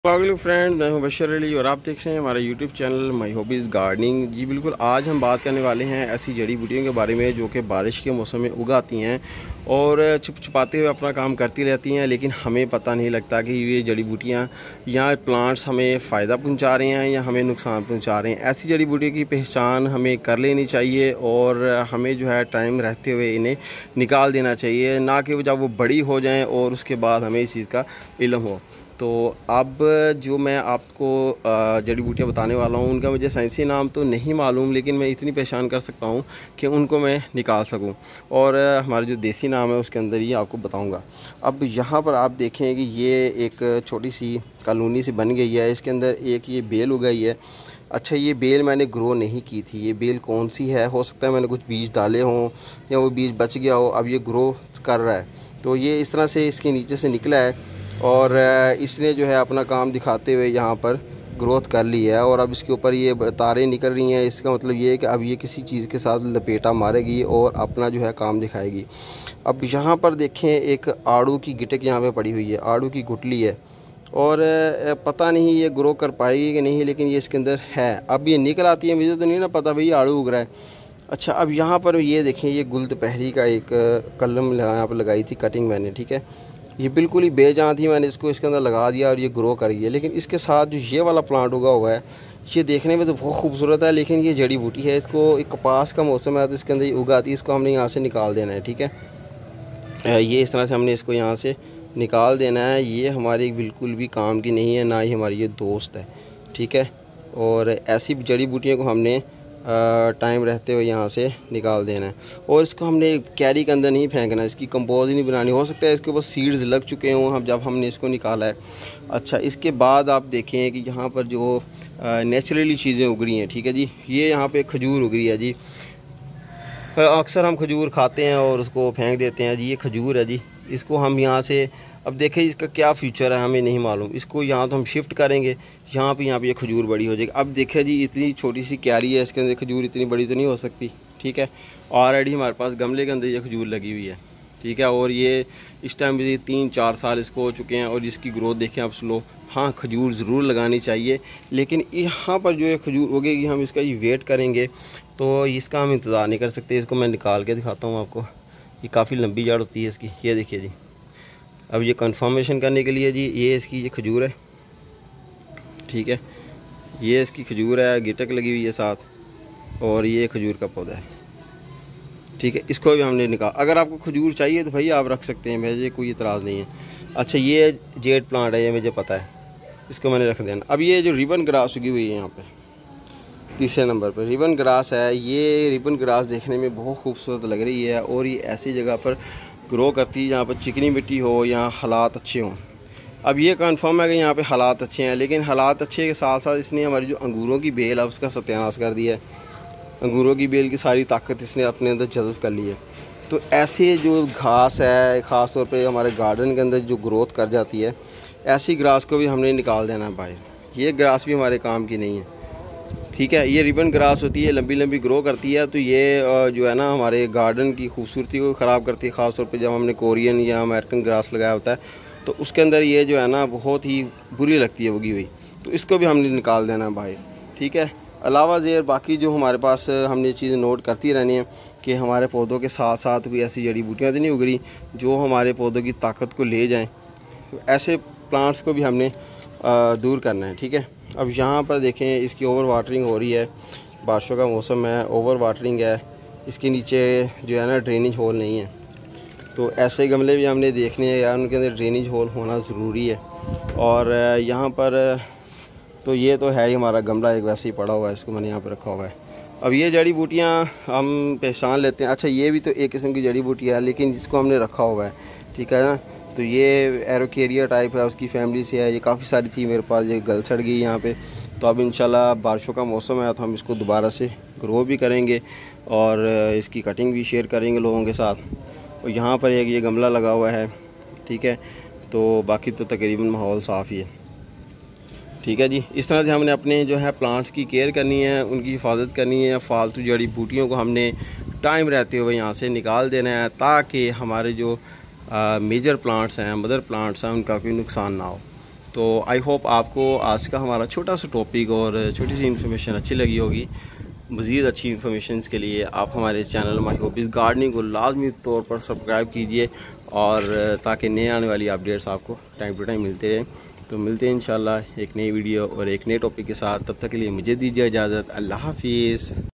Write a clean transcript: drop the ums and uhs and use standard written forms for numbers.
वालेकुम फ्रेंड, मैं हूं बशर अली और आप देख रहे हैं हमारा YouTube channel my hobbies gardening. जी बिल्कुल, आज हम बात करने वाले हैं ऐसी जड़ी बूटियों के बारे में जो कि बारिश के मौसम में उगाती हैं और छुपाते हुए अपना काम करती रहती हैं, लेकिन हमें पता नहीं लगता कि ये जड़ी बूटियाँ या प्लांट्स हमें फ़ायदा पहुंचा रहे हैं या हमें नुकसान पहुंचा रहे हैं। ऐसी जड़ी बूटियों की पहचान हमें कर लेनी चाहिए और हमें जो है टाइम रहते हुए इन्हें निकाल देना चाहिए, ना कि जब वो बड़ी हो जाएँ और उसके बाद हमें इस चीज़ का इल्म हो। तो अब जो मैं आपको जड़ी बूटियाँ बताने वाला हूँ उनका मुझे साइंसी नाम तो नहीं मालूम, लेकिन मैं इतनी पहचान कर सकता हूँ कि उनको मैं निकाल सकूँ और हमारा जो देसी नाम है उसके अंदर ही आपको बताऊँगा। अब यहाँ पर आप देखें कि ये एक छोटी सी कॉलोनी सी बन गई है, इसके अंदर एक ये बेल उगाई है। अच्छा, ये बेल मैंने ग्रो नहीं की थी। ये बेल कौन सी है, हो सकता है मैंने कुछ बीज डाले हों या वो बीज बच गया हो, अब ये ग्रो कर रहा है। तो ये इस तरह से इसके नीचे से निकला है और इसने जो है अपना काम दिखाते हुए यहाँ पर ग्रोथ कर ली है और अब इसके ऊपर ये तारें निकल रही हैं। इसका मतलब ये है कि अब ये किसी चीज़ के साथ लपेटा मारेगी और अपना जो है काम दिखाएगी। अब यहाँ पर देखें, एक आड़ू की गिटक यहाँ पे पड़ी हुई है, आड़ू की गुठली है और पता नहीं ये ग्रो कर पाएगी कि नहीं, लेकिन ये इसके अंदर है। अब ये निकल आती है, मुझे तो नहीं ना पता भाई आड़ू उग रहा है। अच्छा, अब यहाँ पर ये देखें, ये गुलदपहरी का एक कलम यहाँ पर लगाई थी कटिंग मैंने, ठीक है। ये बिल्कुल ही बेजान थी, मैंने इसको इसके अंदर लगा दिया और ये ग्रो कर गई है। लेकिन इसके साथ जो ये वाला प्लांट उगा हुआ है, ये देखने में तो बहुत खूबसूरत है, लेकिन ये जड़ी बूटी है। इसको एक कपास का मौसम है तो इसके अंदर ये उगाती है। इसको हमने यहाँ से निकाल देना है, ठीक है। ये इस तरह से हमने इसको यहाँ से निकाल देना है। ये हमारी बिल्कुल भी काम की नहीं है, ना ही हमारी ये दोस्त है, ठीक है। और ऐसी जड़ी बूटियों को हमने टाइम रहते हुए यहाँ से निकाल देना है और इसको हमने कैरी के अंदर नहीं फेंकना है, इसकी कंपोज ही नहीं बनानी। हो सकता है इसके ऊपर सीड्स लग चुके हों हम जब हमने इसको निकाला है। अच्छा, इसके बाद आप देखें कि यहाँ पर जो नेचुरली चीज़ें उग रही हैं, ठीक है जी। ये यहाँ पे खजूर उग रही है जी। अक्सर हम खजूर खाते हैं और उसको फेंक देते हैं जी। ये खजूर है जी, इसको हम यहाँ से, अब देखें इसका क्या फ्यूचर है हमें नहीं मालूम। इसको यहाँ तो हम शिफ्ट करेंगे, यहाँ पे ये खजूर बड़ी हो जाएगी। अब देखें जी, इतनी छोटी सी क्यारी है, इसके अंदर खजूर इतनी बड़ी तो नहीं हो सकती, ठीक है। ऑलरेडी हमारे पास गमले के अंदर ये खजूर लगी हुई है, ठीक है। और ये इस टाइम भी 3-4 साल इसको हो चुके हैं और इसकी ग्रोथ देखें आप स्लो। हाँ, खजूर ज़रूर लगानी चाहिए, लेकिन यहाँ पर जो ये खजूर उगेगी हम इसका ये वेट करेंगे तो इसका हम इंतज़ार नहीं कर सकते। इसको मैं निकाल के दिखाता हूँ आपको। ये काफ़ी लंबी जड़ होती है इसकी, ये देखिए जी। अब ये कंफर्मेशन करने के लिए जी, ये इसकी ये खजूर है, ठीक है। ये इसकी खजूर है, गिटक लगी हुई है साथ और ये खजूर का पौधा है, ठीक है। इसको भी हमने निकाल, अगर आपको खजूर चाहिए तो भाई आप रख सकते हैं, मुझे कोई इतराज़ नहीं है। अच्छा, ये जेड प्लांट है, ये मुझे पता है, इसको मैंने रख देना। अब ये जो रिबन ग्रास उगी हुई है यहाँ पे तीसरे नंबर पर रिबन ग्रास है। ये रिबन ग्रास देखने में बहुत खूबसूरत लग रही है और ये ऐसी जगह पर ग्रो करती है जहाँ पर चिकनी मिट्टी हो, यहाँ हालात अच्छे हों। अब ये कंफर्म है कि यहाँ पे हालात अच्छे हैं, लेकिन हालात अच्छे के साथ साथ इसने हमारी जो अंगूरों की बेल है उसका सत्यानाश कर दिया है। अंगूरों की बेल की सारी ताकत इसने अपने अंदर जज़्ब कर ली है। तो ऐसे जो घास है, ख़ास तौर पे हमारे गार्डन के अंदर जो ग्रोथ कर जाती है, ऐसी ग्रास को भी हमने निकाल देना है बाहर। ये ग्रास भी हमारे काम की नहीं है, ठीक है। ये रिबन ग्रास होती है, लंबी लंबी ग्रो करती है, तो ये जो है ना हमारे गार्डन की खूबसूरती को ख़राब करती है। ख़ास तौर पे जब हमने कोरियन या अमेरिकन ग्रास लगाया होता है तो उसके अंदर ये जो है ना बहुत ही बुरी लगती है उगी हुई, तो इसको भी हमने निकाल देना है बाहर, ठीक है। अलावा ज़ेर बाकी जो हमारे पास हमने चीज़ें नोट करती रहनी है कि हमारे पौधों के साथ साथ कोई ऐसी जड़ी बूटियाँ तो नहीं उग रही जो हमारे पौधों की ताकत को ले जाएँ। तो ऐसे प्लांट्स को भी हमने दूर करना है, ठीक है। अब यहाँ पर देखें, इसकी ओवर वाटरिंग हो रही है, बारिशों का मौसम है, ओवर वाटरिंग है। इसके नीचे जो है ना ड्रेनेज होल नहीं है, तो ऐसे गमले भी हमने देखने हैं यार, उनके अंदर ड्रेनेज होल होना ज़रूरी है। और यहाँ पर तो ये तो है ही हमारा गमला एक वैसे ही पड़ा हुआ है, इसको मैंने यहाँ पर रखा हुआ है। अब ये जड़ी बूटियाँ हम पहचान लेते हैं। अच्छा, ये भी तो एक किस्म की जड़ी बूटी है, लेकिन जिसको हमने रखा हुआ है, ठीक है ना। तो ये एरोकेरिया टाइप है, उसकी फैमिली से है। ये काफ़ी सारी थी मेरे पास, ये गल सड़ गई यहाँ पे। तो अब इंशाल्लाह बारिशों का मौसम है तो हम इसको दोबारा से ग्रो भी करेंगे और इसकी कटिंग भी शेयर करेंगे लोगों के साथ। और यहाँ पर एक ये गमला लगा हुआ है, ठीक है। तो बाकी तो तकरीबन माहौल साफ़ ही है, ठीक है जी। इस तरह से हमने अपने जो है प्लांट्स की केयर करनी है, उनकी हिफाजत करनी है। फालतू जड़ी बूटियों को हमने टाइम रहते हुए यहाँ से निकाल देना है ताकि हमारे जो मेजर प्लांट्स हैं, मदर प्लांट्स हैं, उनका कोई नुकसान ना हो। तो आई होप आपको आज का हमारा छोटा सा टॉपिक और छोटी सी इन्फॉर्मेशन अच्छी लगी होगी। मज़ीद अच्छी इन्फॉर्मेशन के लिए आप हमारे चैनल माई हॉबीज़ गार्डनिंग को लाजमी तौर पर सब्सक्राइब कीजिए, और ताकि नए आने वाली अपडेट्स आपको टाइम टू टाइम मिलते रहें। तो मिलते हैं इंशाल्लाह एक नई वीडियो और एक नए टॉपिक के साथ। तब तक के लिए मुझे दीजिए इजाज़त। अल्लाह हाफिज़।